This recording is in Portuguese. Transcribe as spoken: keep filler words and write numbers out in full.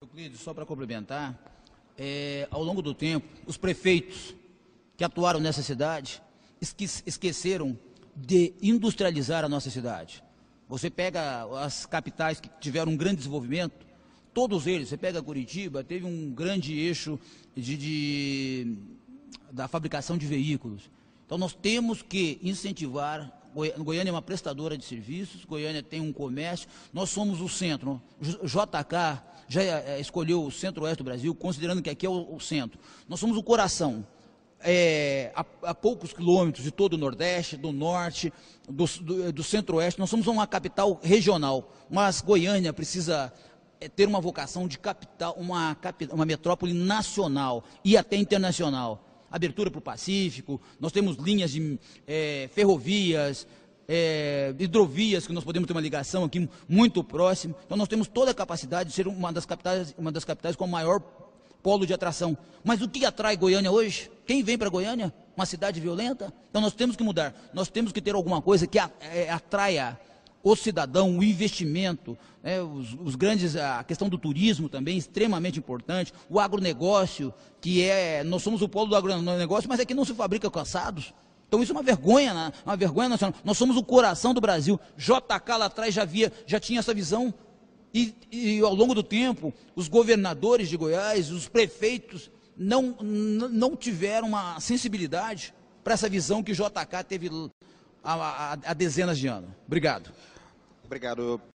Euclides, só para complementar, é, ao longo do tempo, os prefeitos que atuaram nessa cidade esque esqueceram de industrializar a nossa cidade. Você pega as capitais que tiveram um grande desenvolvimento, todos eles, você pega Curitiba, teve um grande eixo de, de, da fabricação de veículos. Então nós temos que incentivar. Goiânia é uma prestadora de serviços, Goiânia tem um comércio, nós somos o centro. J K já escolheu o centro-oeste do Brasil, considerando que aqui é o, o centro. Nós somos o coração, é, a, a poucos quilômetros de todo o Nordeste, do Norte, do, do, do Centro-Oeste. Nós somos uma capital regional, mas Goiânia precisa é, ter uma vocação de capital, uma, uma metrópole nacional e até internacional. Abertura para o Pacífico, nós temos linhas de é, ferrovias, é, hidrovias, que nós podemos ter uma ligação aqui muito próxima. Então nós temos toda a capacidade de ser uma das capitais, uma das capitais com o maior polo de atração. Mas o que atrai Goiânia hoje? Quem vem para Goiânia? Uma cidade violenta? Então nós temos que mudar, nós temos que ter alguma coisa que atraia o cidadão, o investimento, né, os, os grandes, a questão do turismo também, extremamente importante, o agronegócio, que é, nós somos o polo do agronegócio, mas aqui não se fabrica calçados. Então isso é uma vergonha, né, uma vergonha nacional. Nós somos o coração do Brasil. J K lá atrás já, via, já tinha essa visão. E, e ao longo do tempo, os governadores de Goiás, os prefeitos, não, não tiveram uma sensibilidade para essa visão que J K teve há, há, há dezenas de anos. Obrigado. Obrigado.